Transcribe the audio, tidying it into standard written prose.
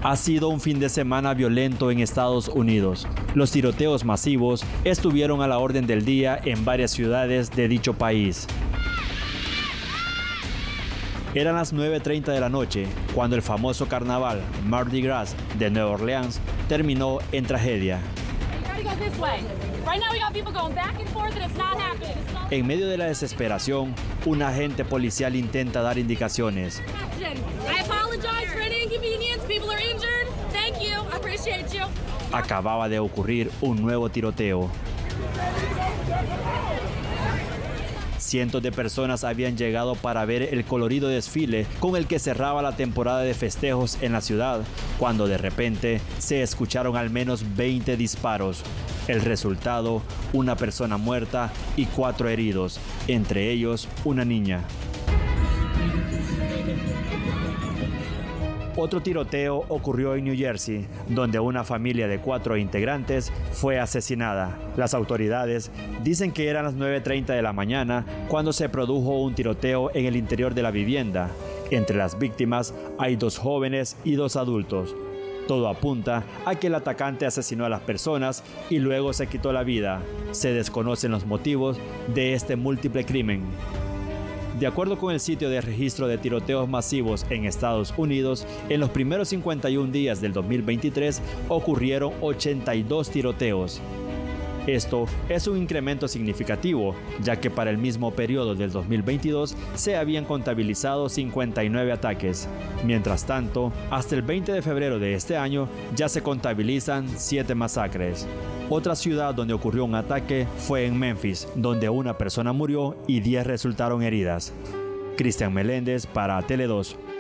Ha sido un fin de semana violento en Estados Unidos. Los tiroteos masivos estuvieron a la orden del día en varias ciudades de dicho país. Eran las 9:30 de la noche cuando el famoso carnaval Mardi Gras de Nueva Orleans terminó en tragedia. En medio de la desesperación, un agente policial intenta dar indicaciones. Acababa de ocurrir un nuevo tiroteo. Cientos de personas habían llegado para ver el colorido desfile con el que cerraba la temporada de festejos en la ciudad, cuando de repente se escucharon al menos 20 disparos. El resultado, una persona muerta y 4 heridos, entre ellos una niña. Otro tiroteo ocurrió en New Jersey, donde una familia de 4 integrantes fue asesinada. Las autoridades dicen que eran las 9:30 de la mañana cuando se produjo un tiroteo en el interior de la vivienda. Entre las víctimas hay 2 jóvenes y 2 adultos. Todo apunta a que el atacante asesinó a las personas y luego se quitó la vida. Se desconocen los motivos de este múltiple crimen. De acuerdo con el sitio de registro de tiroteos masivos en Estados Unidos, en los primeros 51 días del 2023 ocurrieron 82 tiroteos. Esto es un incremento significativo, ya que para el mismo periodo del 2022 se habían contabilizado 59 ataques. Mientras tanto, hasta el 20 de febrero de este año ya se contabilizan 7 masacres. Otra ciudad donde ocurrió un ataque fue en Memphis, donde una persona murió y 10 resultaron heridas. Cristian Meléndez para Tele 2.